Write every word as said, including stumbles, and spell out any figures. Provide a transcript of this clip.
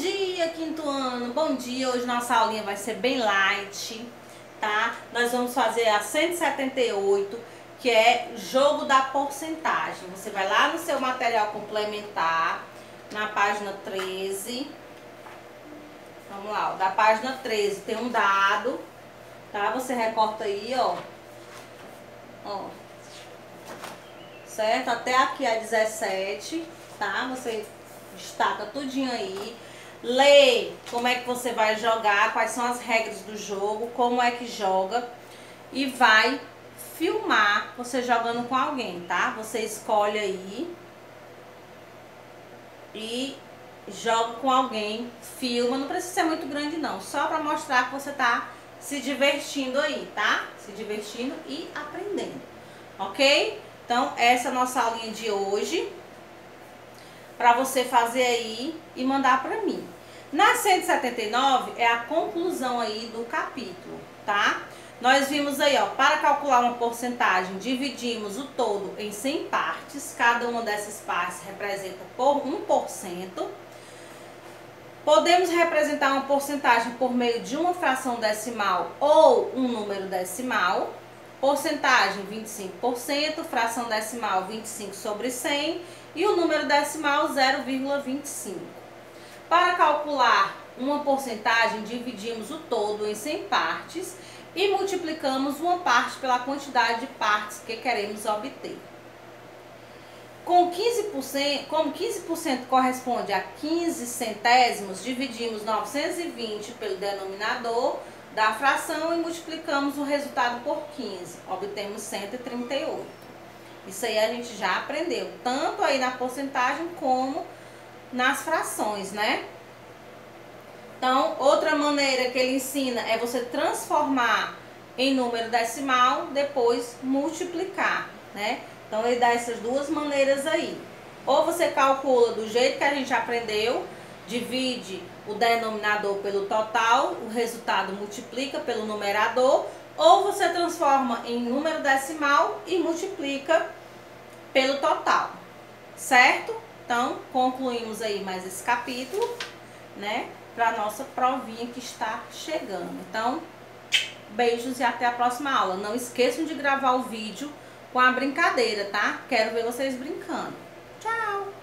dia, quinto ano, bom dia. Hoje nossa aulinha vai ser bem light, tá? Nós vamos fazer a cento e setenta e oito, que é jogo da porcentagem. Você vai lá no seu material complementar, na página treze. Vamos lá, ó, da página treze tem um dado, tá? Você recorta aí, ó. Ó. Certo? Até aqui é dezessete, tá? Você destaca tudinho aí. Lê como é que você vai jogar, quais são as regras do jogo, como é que joga. E vai filmar você jogando com alguém, tá? Você escolhe aí e joga com alguém, filma. Não precisa ser muito grande não, só pra mostrar que você tá se divertindo aí, tá? Se divertindo e aprendendo, ok? Então, essa é a nossa aulinha de hoje, para você fazer aí e mandar para mim. Na cento e setenta e nove é a conclusão aí do capítulo, tá? Nós vimos aí, ó, para calcular uma porcentagem, dividimos o todo em cem partes, cada uma dessas partes representa por um por cento. Podemos representar uma porcentagem por meio de uma fração decimal ou um número decimal. Porcentagem vinte e cinco por cento, fração decimal vinte e cinco sobre cem e o número decimal zero vírgula vinte e cinco. Para calcular uma porcentagem, dividimos o todo em cem partes e multiplicamos uma parte pela quantidade de partes que queremos obter. Com quinze por cento, como quinze por cento corresponde a quinze centésimos, dividimos novecentos e vinte pelo denominador da fração e multiplicamos o resultado por quinze, obtemos cento e trinta e oito. Isso aí a gente já aprendeu, tanto aí na porcentagem como nas frações, né? Então, outra maneira que ele ensina é você transformar em número decimal, depois multiplicar, né? Então, ele dá essas duas maneiras aí. Ou você calcula do jeito que a gente aprendeu, divide o denominador pelo total, o resultado multiplica pelo numerador, ou você transforma em número decimal e multiplica pelo total, certo? Então, concluímos aí mais esse capítulo, né, para nossa provinha que está chegando. Então, beijos e até a próxima aula. Não esqueçam de gravar o vídeo com a brincadeira, tá? Quero ver vocês brincando. Tchau!